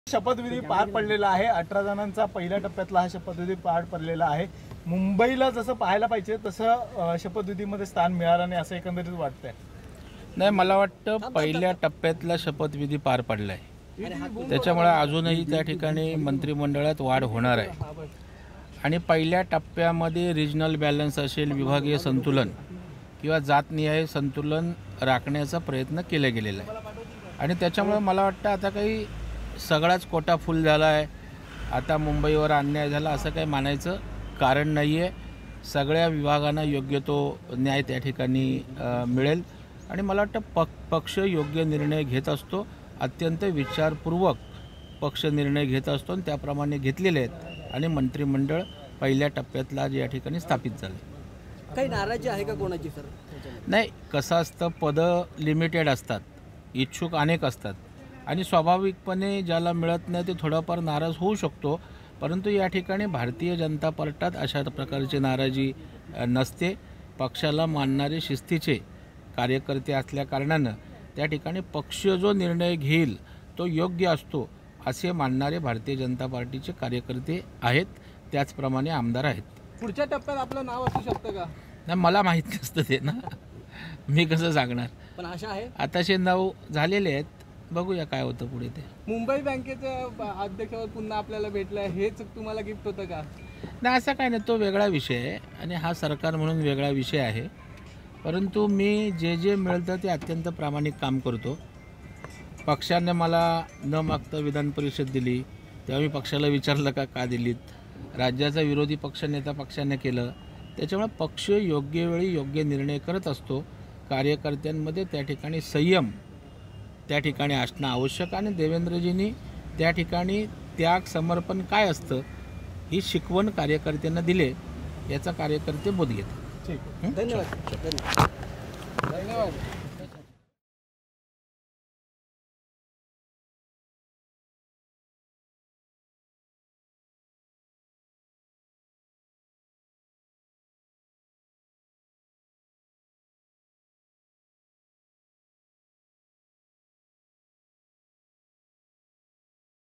शपथविधी पार पडलेला आहे। 18 जणांचा पहिल्या टप्प्यातला हा शपथविधी पार पडलेला आहे। मुंबईला जसं पाहायला पाहिजे तसं शपथविधीमध्ये स्थान मिळालं नाही असं एकंदरीत वाटतंय। नाही, मला वाटतं पहिल्या टप्प्यातला शपथविधी पार पडला आहे, त्याच्यामुळे अजूनही त्या ठिकाणी मंत्रिमंडळात वाढ होणार आहे आणि पहिल्या टप्प्यामध्ये रिजनल बॅलन्स असेल, विभागीय संतुलन किंवा जातनिहाय संतुलन राखण्याचा प्रयत्न केला गेलेला आहे आणि त्याच्यामुळे मला वाटतं आता काही सगळाच कोटा फुल झाला आहे, आता मुंबईवर अन्याय झाला असं काही मानायचं कारण नाही आहे। सगळ्या विभागांना योग्य तो न्याय त्या ठिकाणी मिळेल आणि मला वाटतं पक्ष योग्य निर्णय घेत असतो, अत्यंत विचारपूर्वक पक्ष निर्णय घेत असतो आणि त्याप्रमाणे घेतलेले आहेत आणि मंत्रिमंडळ पहिल्या टप्प्यातला या ठिकाणी स्थापित झाले। काही नाराजी आहे का कोणाची सर? नाही, कसं असतं, पदं लिमिटेड असतात, इच्छुक अनेक असतात आणि स्वाभाविकपणे ज्याला मिळत नाही ते थोडाफार नाराज होऊ शकतो, परंतु या ठिकाणी भारतीय जनता पार्टीत अशा प्रकारची नाराजी नसते। पक्षाला मानणारे शिस्तीचे कार्यकर्ते असल्या कारणानं त्या ठिकाणी पक्ष जो निर्णय घेईल तो योग्य असतो असे मानणारे भारतीय जनता पार्टीचे कार्यकर्ते आहेत, त्याचप्रमाणे आमदार आहेत। पुढच्या टप्प्यात आपलं नाव असू शकतं का? नाही, मला माहीत नसतं ते ना, मी कसं सांगणार, पण आशा आहे आताशे नाव झालेले आहेत, बघूया काय होतं पुढे ते। मुंबई बँकेच्या अध्यक्षपद पुन्हा आपल्याला भेटलं, हेच तुम्हाला गिफ्ट होतं का? नाही, असं काय नाही, तो वेगळा विषय आहे आणि हा सरकार म्हणून वेगळा विषय आहे, परंतु मी जे मिळतं ते अत्यंत प्रामाणिक काम करतो। पक्षाने मला न मागता विधान परिषद दिली तेव्हा मी पक्षाला विचारलं का दिलीत, राज्याचा विरोधी पक्षनेता पक्षाने केलं, त्याच्यामुळे पक्ष योग्य वेळी योग्य निर्णय करत असतो। कार्यकर्त्यांमध्ये त्या ठिकाणी संयम त्या ठिकाणी असणं आवश्यक आणि देवेंद्रजींनी त्या ठिकाणी त्याग समर्पण काय असतं ही शिकवण कार्यकर्त्यांना दिले, याचा कार्यकर्ते बोध घेतात। धन्यवाद।